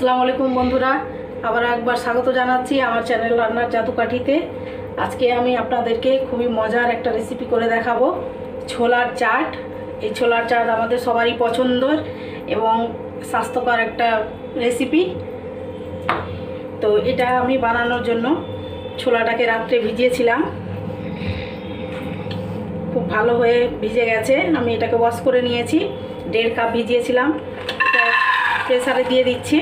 আসসালামু আলাইকুম বন্ধুরা, আবার একবার স্বাগত জানাচ্ছি আমার চ্যানেল রান্নার জাদুকাঠিতে। আজকে আমি আপনাদেরকে খুবই মজার একটা রেসিপি করে দেখাবো, ছোলার চাট। এই ছোলার চাট আমাদের সবারই পছন্দের এবং স্বাস্থ্যকর একটা রেসিপি। তো এটা আমি বানানোর জন্য ছোলাটাকে রাত্রে ভিজিয়েছিলাম, খুব ভালো হয়ে ভিজে গেছে। আমি এটাকে ওয়াশ করে নিয়েছি, 1.5 কাপ ভিজিয়েছিলাম। প্রেসারে দিয়ে দিচ্ছি।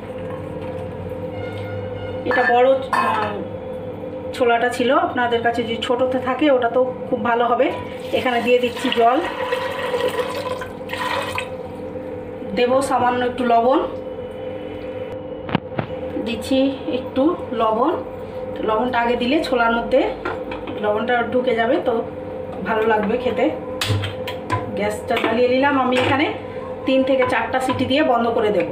এটা বড় ছোলাটা ছিল, আপনাদের কাছে যদি ছোটোতে থাকে ওটা তো খুব ভালো হবে। এখানে দিয়ে দিচ্ছি জল, দেব সামান্য একটু লবণ, দিচ্ছি একটু লবণ। লবণটা আগে দিলে ছোলার মধ্যে লবণটা ঢুকে যাবে, তো ভালো লাগবে খেতে। গ্যাসটা জ্বালিয়ে নিলাম। আমি এখানে 3 থেকে 4টা সিটি দিয়ে বন্ধ করে দেব।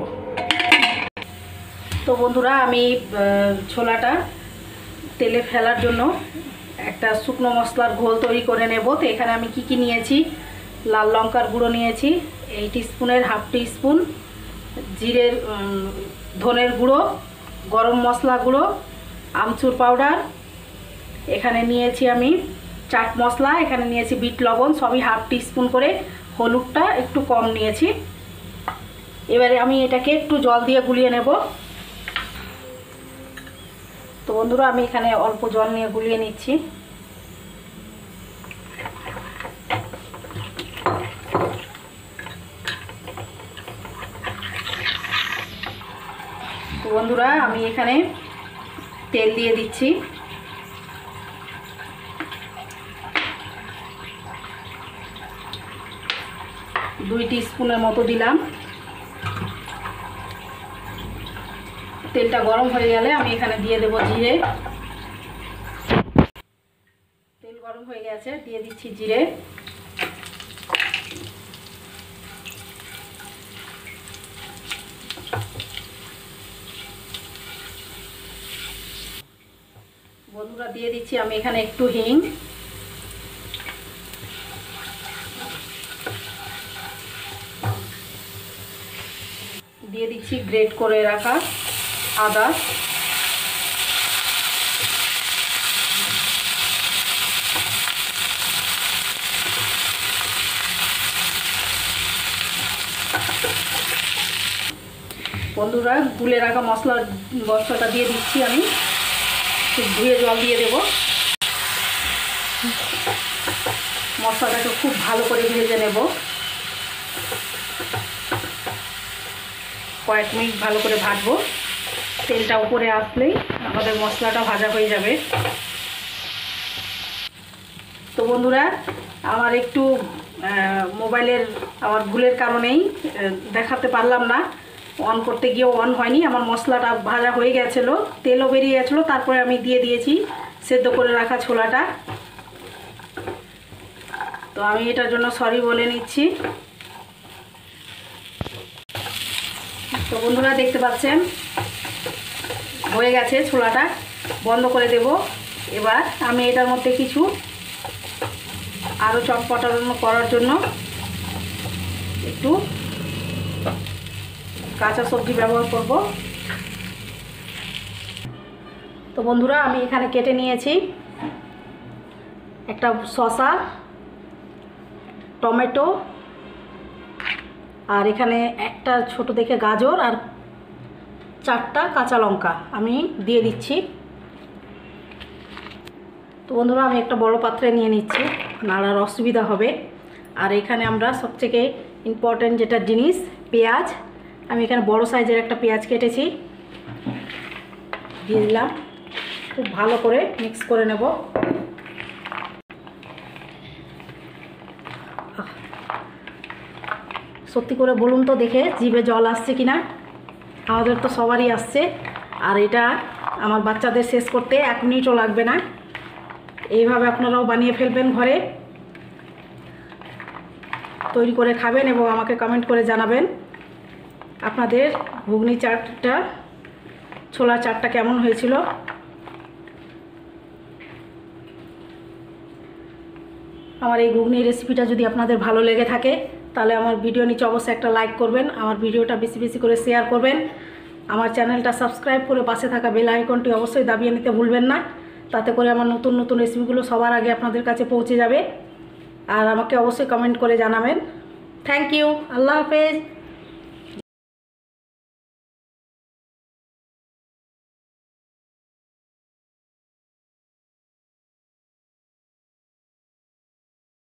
তো বন্ধুরা, আমি ছোলাটা তেলে ফেলার জন্য একটা শুকনো মশলার ঘোল তৈরি করে নেব। তো এখানে আমি কি নিয়েছি, লাল লঙ্কার গুঁড়ো নিয়েছি 1 টিস্পুনের হাফ টিস্পুন, জিরের ধনের গুঁড়ো, গরম মশলা গুঁড়ো, আমচুর পাউডার, এখানে নিয়েছি আমি চাট মশলা, এখানে নিয়েছি বিট লবণ, সবই হাফ টিস্পুন করে, হলুদটা একটু কম নিয়েছি। এবারে আমি এটাকে একটু জল দিয়ে গুলিয়ে নেব। তো বন্ধুরা, আমি এখানে অল্প জল নিয়ে গুলিয়ে নিচ্ছি। তো বন্ধুরা, আমি এখানে তেল দিয়ে দিচ্ছি। দুই টিস্পুনের মতো দিলাম। তেলটা গরম হয়ে গেলে আমি এখানে দিয়ে দেব জিরে। তেল গরম হয়ে গেছে, দিয়ে দিচ্ছি জিরে। বন্ধুরা, দিয়ে দিচ্ছি আমি এখানে একটু হিং, দিয়ে দিচ্ছি গ্রেট করে রাখা আদা, বন্ধুরা গুলে রাখা মশলাটা দিয়ে দিচ্ছি। আমি ধুয়ে জল দিয়ে দেব। মশলাটাকে খুব ভালো করে ভেজে নেব, কয়েক মিনিট ভালো করে ভাজবো। তেলটা উপরে আসলেই আমাদের মশলাটা ভাজা হয়ে যাবে। তো বন্ধুরা, আমার একটু মোবাইলের আমার ভুলের কারণেই দেখাতে পারলাম না, অন করতে গিয়ে অন হয়নি। আমার মশলাটা ভাজা হয়ে গেছিলো, তেলও বেরিয়ে গেছিলো, তারপরে আমি দিয়ে দিয়েছি সেদ্ধ করে রাখা ছোলাটা। তো আমি এটার জন্য সরি বলে নিচ্ছি। তো বন্ধুরা, দেখতে পাচ্ছেন হয়ে গেছে ছোলাটা, বন্ধ করে দেব। এবার আমি এটার মধ্যে কিছু আরও চটপটানো করার জন্য একটু কাঁচা সবজি ব্যবহার করব। তো বন্ধুরা, আমি এখানে কেটে নিয়েছি একটা শসা, টমেটো, আর এখানে একটা ছোট দেখে গাজর, আর 4টা কাঁচা লঙ্কা আমি দিয়ে দিচ্ছি। তো বন্ধুরা, আমি একটা বড় পাত্রে নিয়ে নিচ্ছি, নাড়ার অসুবিধা হবে। আর এখানে আমরা সবথেকে ইম্পর্ট্যান্ট যেটা জিনিস, পেঁয়াজ। আমি এখানে বড় সাইজের একটা পেঁয়াজ কেটেছি, দিয়ে দিলাম। খুব ভালো করে মিক্স করে নেব। সত্যি করে বলুন তো দেখে, জিভে জল আসছে কিনা? আমাদের তো সবারই আসছে। আর এটা আমার বাচ্চাদের শেষ করতে 1 মিনিটও লাগবে না। এইভাবে আপনারাও বানিয়ে ফেলবেন, ঘরে তৈরি করে খাবেন এবং আমাকে কমেন্ট করে জানাবেন আপনাদের ঘুগনি চাটটা, ছোলা চাটটা কেমন হয়েছিল। আমার এই ঘুগনি রেসিপিটা যদি আপনাদের ভালো লেগে থাকে তাহলে আমার ভিডিও নিচে অবশ্যই একটা লাইক করবেন, আমার ভিডিওটা বেশি বেশি করে শেয়ার করবেন। আমার চ্যানেলটা সাবস্ক্রাইব করে পাশে থাকা বেল আইকনটি অবশ্যই দাবিয়ে নিতে ভুলবেন না, তাতে করে আমার নতুন নতুন রেসিপিগুলো সবার আগে আপনাদের কাছে পৌঁছে যাবে। আর আমাকে অবশ্যই কমেন্ট করে জানাবেন। থ্যাংক ইউ, আল্লাহ হাফেজ।